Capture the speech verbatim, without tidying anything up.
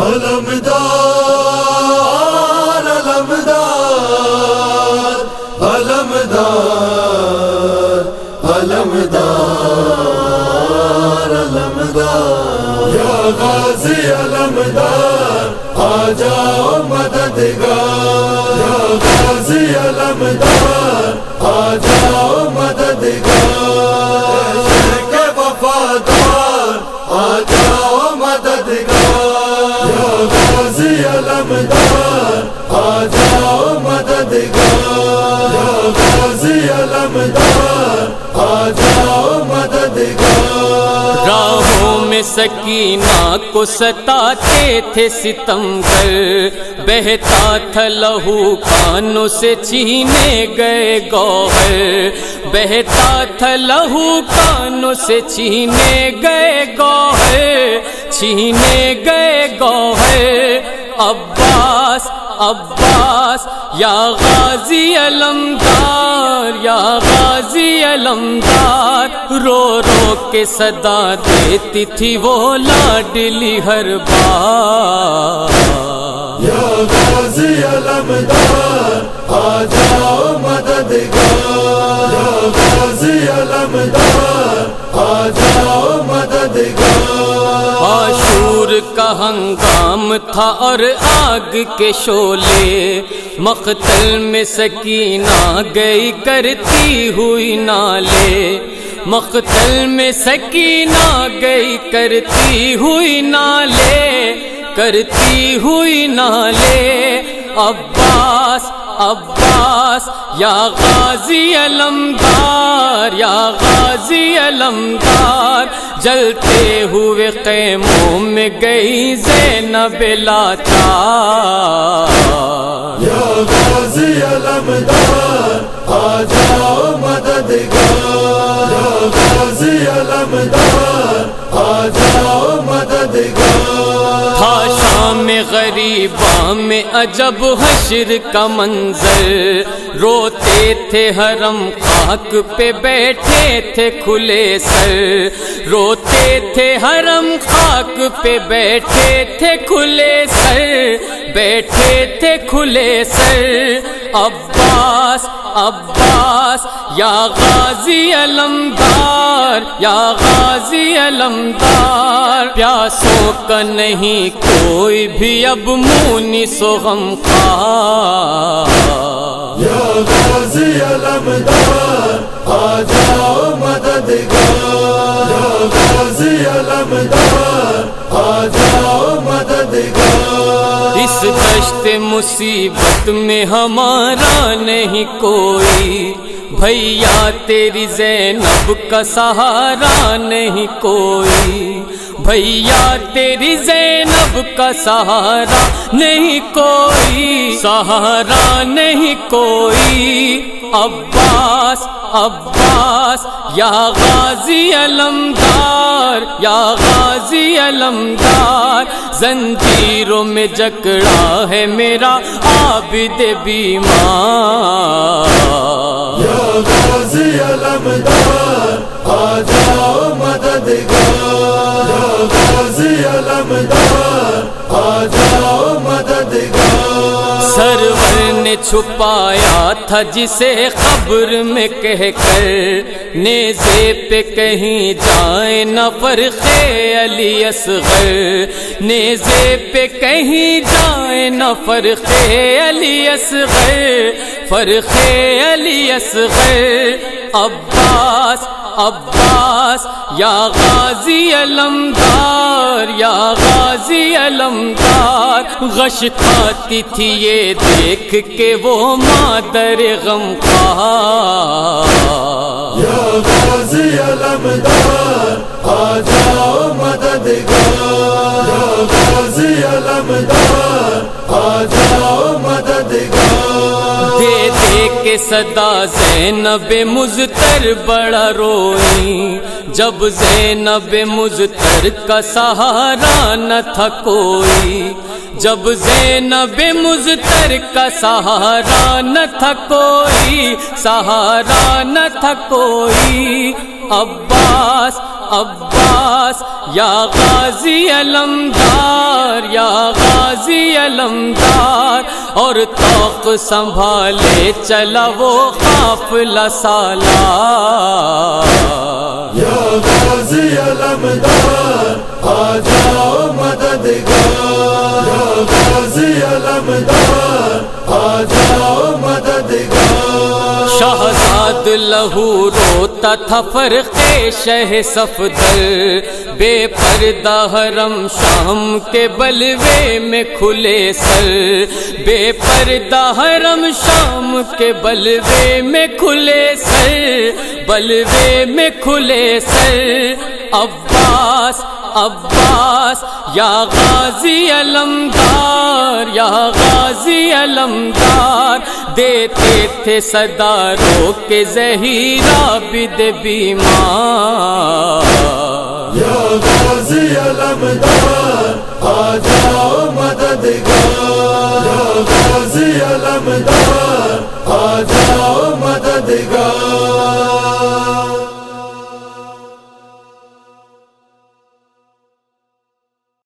علمدار علمدار علمدار علمدار علمدار یا غازی علمدار آ جاؤ مددگار یا غازی علمدار آ جاؤ مددگار شیخ وفادار آ جاؤ مددگار یا غازی علمدار آ جاؤ مددگار یا غازی علمدار آ جاؤ مددگار راہوں میں سکینہ کو ستاتے تھے ستمگر، بہتا تھا لہو کانوں سے چھینے گئے گوہر، بہتا تھا لہو کانوں سے چھینے گئے گوہر، چھینے گئے گوہر۔ عباس عباس یا غازی علمدار یا غازی علمدار، رو رو کے صدا دیتی تھی وہ لاڈلی ہر بار۔ یا غازی علمدار آ جاؤ مددگار یا غازی علمدار آ جاؤ مددگار۔ عاشور کا ہنگام تھا اور آگ کے شعلے، مقتل میں سکینہ گئی کرتی ہوئی نالے، مقتل میں سکینہ گئی کرتی ہوئی نالے، کرتی ہوئی نالے۔ عباس عباس یا غازی علمدار یا غازی علمدار، جلتے ہوئے خیموں میں گئی زینب لاچار۔ یا غازی علمدار آ جاؤ مددگار یا غازی علمدار آ جاؤ مددگار۔ تھا شام غریباں میں عجب حشر کا منظر، روتے تھے حرم خاک پہ بیٹھے تھے کھلے سر، روتے تھے حرم خاک پہ بیٹھے تھے کھلے سر، بیٹھے تھے کھلے سر۔ عباس عباس یا غازی علمدار یا غازی علمدار، پیاسوں کا نہیں کوئی بھی اب مونس و غمخوار۔ یا غازی علمدار آ جاؤ مددگار یا غازی علمدار آ جاؤ مددگار۔ اس دشت مصیبت میں ہمارا نہیں کوئی، بھیا تیری زینب کا سہارا نہیں کوئی، بھیا تیری زینب کا سہارا نہیں کوئی، سہارا نہیں کوئی۔ عباس عباس یا غازی علمدار یا غازی علمدار، زنجیروں میں جکڑا ہے میرا عابد بیمار۔ یا غازی علمدار آ جاؤ مددگار یا غازی علمدار آ جاؤ مددگار۔ سرور نے چھپایا تھا جسے قبر میں کہہ کر، نیزے پہ کہیں جائے نہ فرخ علی اصغر، نیزے پہ کہیں جائے نہ فرخ علی اصغر، فرخ علی اصغر۔ عباس عباس یا غازی علمدار یا غازی علمدار، غش کھاتی تھی یہ دیکھ کے وہ مادر غمخوار۔ یا غازی علمدار آ جاؤ مددگار یا غازی علمدار آ جاؤ مددگار۔ دے دے کے صدا زینب مضطر بڑا روئی، جب زینب مضطر کا سہارا نہ تھا کوئی، جب زینب مضطر کا سہارا نہ تھا کوئی، سہارا نہ تھا کوئی۔ عباس عباس یا غازی علمدار یا غازی علمدار، اور طوق سنبھالے چلا وہ قافلہ سالار۔ یا غازی علمدار آ جاؤ مددگار، یا غازی علمدار آ جاؤ مددگار۔ شہزاد لہو روتا تھا فرق شہ صفدر، بے پردہ حرم شام کے بلوے میں کھلے سر، بے پردہ حرم شام کے بلوے میں کھلے سر، بلوے میں کھلے سر۔ عباس عباس یا غازی علمدار یا غازی علمدار، دیتے تھے صدا رو کے زہیرہ بد بیمار۔ یا غازی علمدار آ جاؤ مددگار، یا غازی علمدار